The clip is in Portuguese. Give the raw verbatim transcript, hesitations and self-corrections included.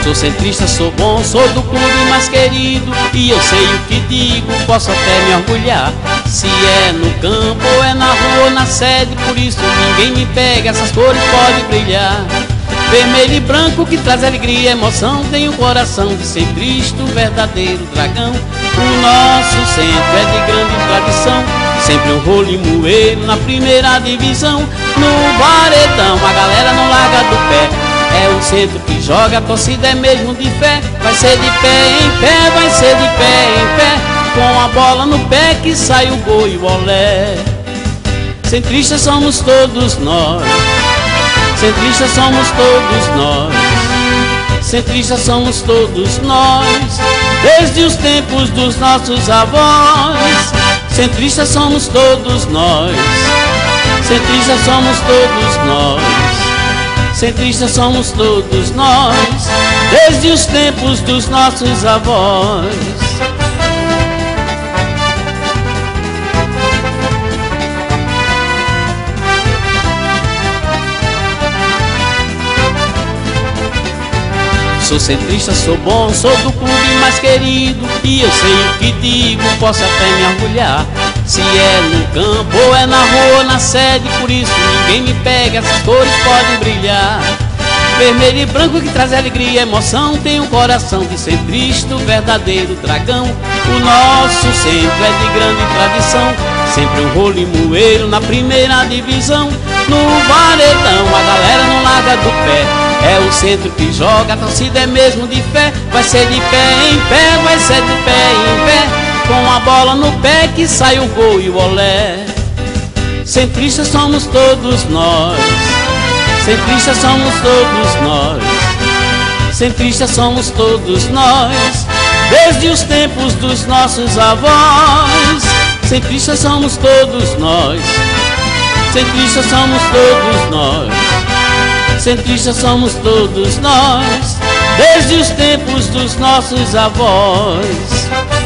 Sou centrista, sou bom, sou do clube mais querido, e eu sei o que digo, posso até me orgulhar. Se é no campo ou é na rua ou na sede, por isso ninguém me pega, essas cores podem brilhar. Vermelho e branco que traz alegria e emoção, tem o coração de centrista, o verdadeiro dragão. O nosso centro é de grande tradição, sempre um rolo e moeiro na primeira divisão. No Varedão a galera não larga do pé, é o centro que joga, a torcida é mesmo de fé. Vai ser de pé em pé, vai ser de pé em pé, com a bola no pé que sai o gol e o olé. Centristas somos todos nós, centristas somos todos nós, centristas somos todos nós, desde os tempos dos nossos avós. Centristas somos todos nós, centristas somos todos nós, centristas somos todos nós, desde os tempos dos nossos avós. Sou centrista, sou bom, sou do clube mais querido, e eu sei o que digo, posso até me orgulhar. Se é no campo ou é na rua ou na sede, por isso ninguém me pega, essas cores podem brilhar. Vermelho e branco que traz alegria e emoção, tem um coração de centrista, o verdadeiro dragão. O nosso centro é de grande tradição, sempre um rolo e moeiro na primeira divisão. No Varedão a galera não larga do pé, é o centro que joga, a torcida é mesmo de fé. Vai ser de pé em pé, vai ser de pé em pé, com a bola no pé que sai o gol e o olé. Centristas somos todos nós, centristas somos todos nós, centristas somos todos nós, desde os tempos dos nossos avós. Centristas somos todos nós, centristas somos todos nós, centristas somos todos nós, desde os tempos dos nossos avós.